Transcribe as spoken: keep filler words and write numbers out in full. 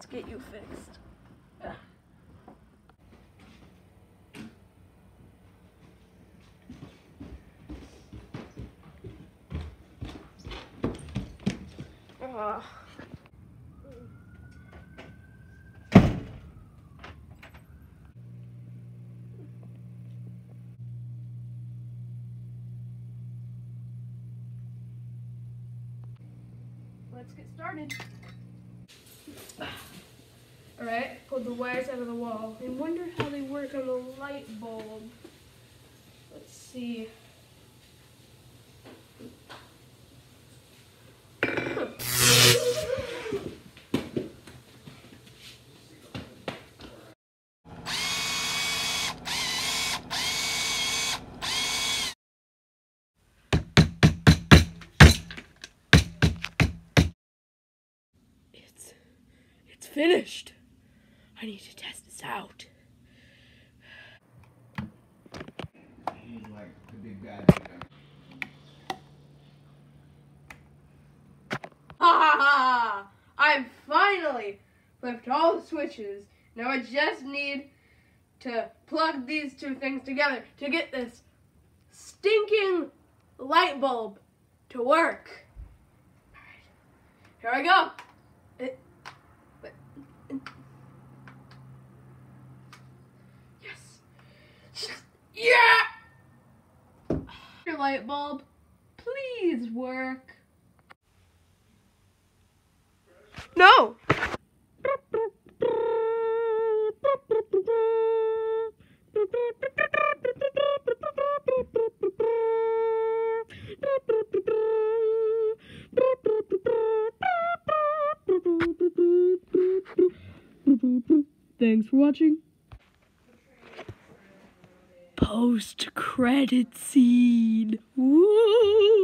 let's get you fixed. Uh. Let's get started. Alright, pulled the wires out of the wall. I wonder how they work on the light bulb. Let's see. It's, it's finished. I need to test this out. He's like the big bad guy. Ha ha ha! I finally flipped all the switches. Now I just need to plug these two things together to get this stinking light bulb to work. Alright, here I go. It, but, yes. Yeah! Your light bulb, please work. No! Thanks for watching. Post-credit scene. Woo!